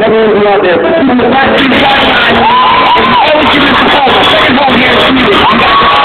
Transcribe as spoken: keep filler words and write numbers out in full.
Never even out there. Last two sidelines. Always give us the ball. Second ball guaranteed.